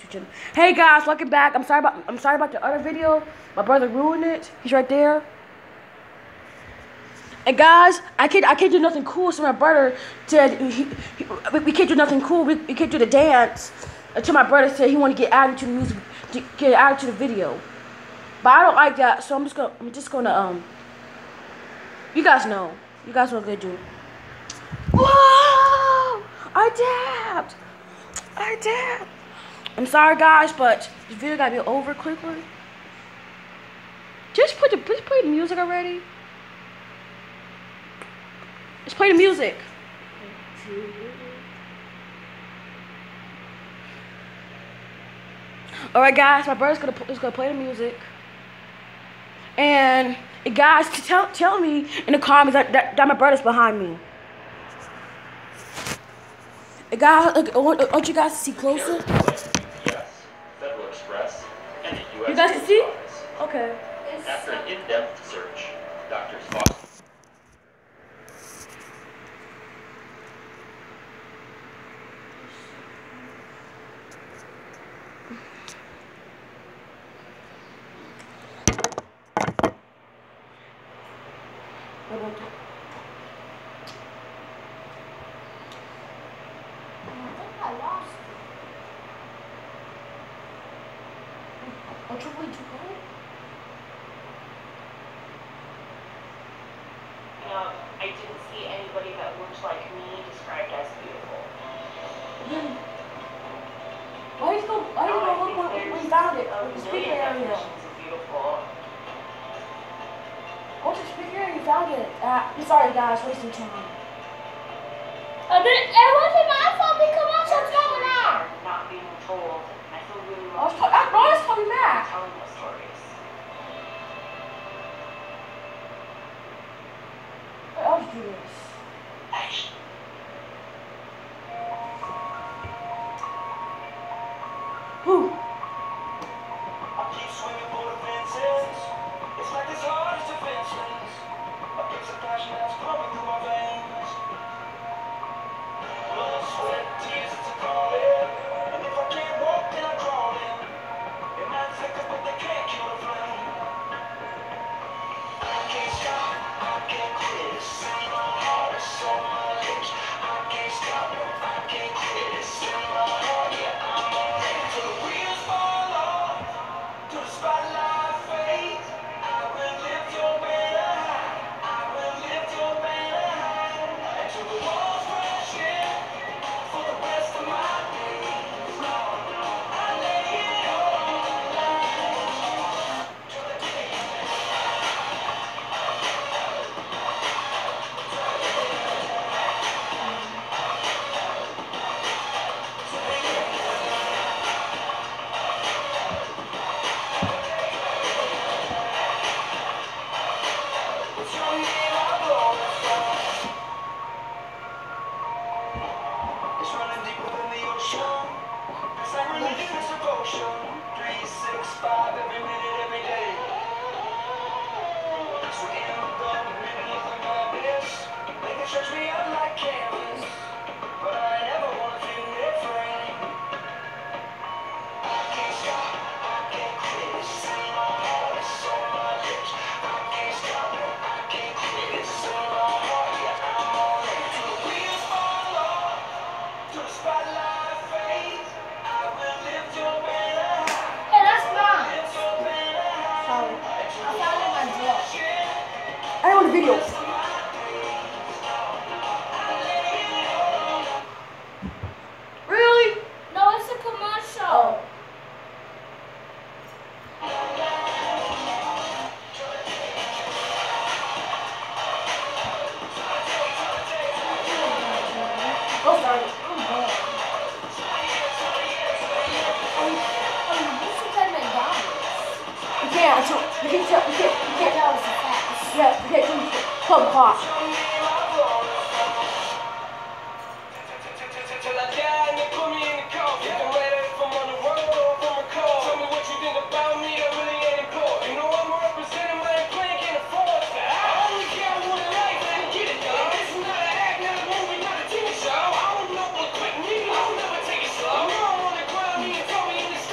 Hey guys, welcome back. I'm sorry about the other video. My brother ruined it. He's right there. And guys, I can't do nothing cool. So my brother said we can't do nothing cool. We can't do the dance until my brother said he wanted to get added to the music, to get added to the video. But I don't like that, so I'm just gonna you guys know what I'm gonna do. Whoa! I dabbed. I'm sorry guys, but this video gotta be over quickly. Just play the music already. Let's play the music. Alright guys, my brother's gonna play the music. And guys, tell me in the comments that my brother's behind me. And guys, I want you guys to see closer. Federal Express, and the U.S. You guys can see? Office. Okay. After an in-depth search, doctors fought. I didn't see anybody that looked like me described as beautiful. Why did you go look when you found it? The speaker area. Beautiful. Go to the speaker area, you found it. I'm sorry guys, wasting time. It wasn't my fault because I'm so tired now. Not being told. I feel really I was coming back. telling the stories. I'll just do this. Who? I keep swinging for the fences. It's like as hard as defenses. A piece of passion that's pumping through my veins. Blood, sweat, tears, it's a calling. And if I can't walk, then I'm crawling. It might flicker, but they can't kill the flame. I can't stop, I can't quit. It's in my heart, it's on my lips. I can't stop, no, I can't quit. It's in my heart, yeah, I'm on it. Till the wheels fall off, till the spotlight fades. I will lift your banner high. I will lift your banner high. Until the walls crash in for the rest of my days. I lay it all on the line. Till the day it's your name I glorify. It's running deeper than the ocean. It's like religious devotion. 365 every minute, every day. So in the middle of the madness, they can stretch me out like canvas, but I never wanna feel afraid. I can't stop, I can't quit. It's in my heart, it's on my lips. I can't stop, no, I can't quit. It's in my heart, yeah, I'm on it. Till the wheels fall off, till the spotlight fades. I will lift your banner high. Hey, that's mine. Lift your banner high. Sorry. I found it in my drawer. I don't want the video. Really? No, it's a commercial. Oh. Go start it. I'm bored. You should play McDonald's. You can't. You can't. That was fast. Yeah, you can't do 12 o'clock. Till I die and they put me in the coffin. I'm ready from on the road or from a call. Tell me what you think about me, that really ain't important. You know I'm representing my plan, can't afford that. I only care one life and get it done. This is not an act, not a movie, not a TV show. I don't know what quit me, I will never take it slow. You don't wanna grind me and throw me in the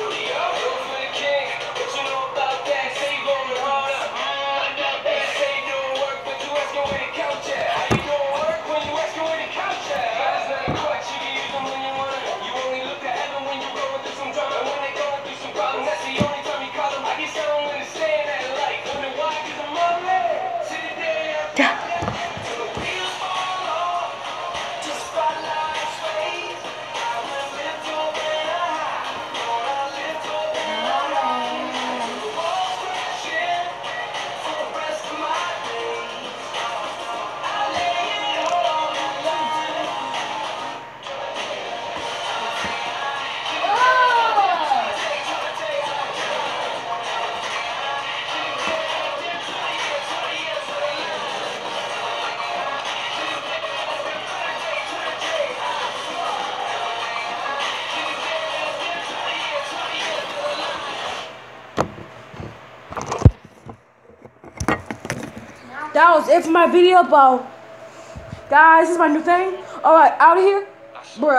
That was it for my video, bro. Guys, this is my new thing. Alright, out of here. Bruh.